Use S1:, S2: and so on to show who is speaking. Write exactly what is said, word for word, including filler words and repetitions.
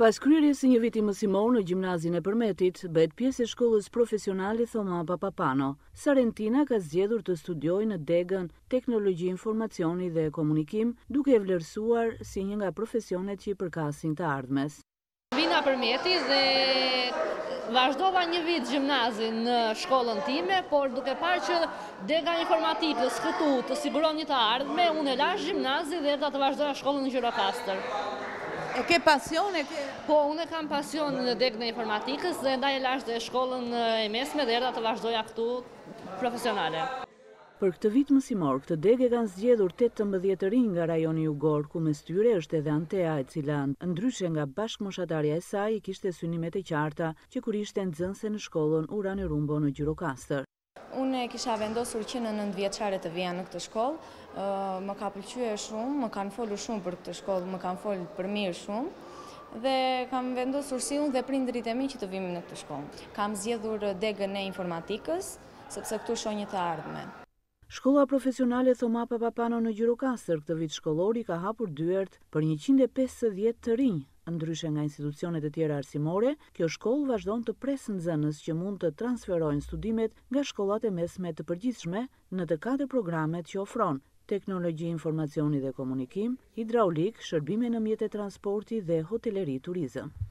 S1: Pas kryerjes së një viti mësimor në gjimnazin e Përmetit, bëhet pjesë e shkollës profesionale Thoma Papapano. Sarentina ka zgjedhur të studiojë në degën Teknologji Informacioni dhe Komunikim, duke e vlerësuar si një nga profesionet që i përkasin të ardhmes.
S2: Vina Përmeti dhe vazhdova një vit gjimnazin në shkollën time, por duke parë që dega informatikës këtu të siguron një të ardhme, unë e lash gjimnazi dhe erdha të vazhdoja shkollën në Gjirokastër.
S3: E ke pasion? E ke...
S2: Po, unë kam pasion në degën e informatikës dhe ndaj e lash dhe shkollën e mesme dhe erdha të vazhdoja këtu profesionale.
S1: Për këtë vit mësimor, këtë degë kanë zgjedhur tetëmbëdhjetë të rinj nga rajoni Jugor, ku mes tyre është edhe Antea, e cila ndryshe nga bashkëmoshatarja e saj i kishte synimet e qarta që kur ishte nxënëse në shkollën Urani Rumbo në Gjirokastër.
S4: Unë kisha vendosur që në nëntëvjeçare të vija në këtë shkollë, më ka pëlqyer shumë, më kanë folur shumë për këtë shkollë, më kanë folur për mirë shumë dhe kam vendosur si unë dhe prindërit e mi që të vim në këtë shkollë. Kam zgjedhur degën e informatikës, sepse këtu shoh një të ardhme.
S1: Shkolla profesionale Thoma Papapano në Gjirokastër këtë vit shkollor i ka hapur dyert për njëqind e pesëdhjetë të rinj. Ndryshe nga institucionet e tjera arsimore, kjo shkollë vazhdon të presë nxënës që mund të transferojnë studimet nga shkollat e mesme të përgjithshme në të katër programet që ofron: teknologji informacioni dhe komunikim, hidraulik, shërbime në mjetet transporti dhe hoteleri turizëm.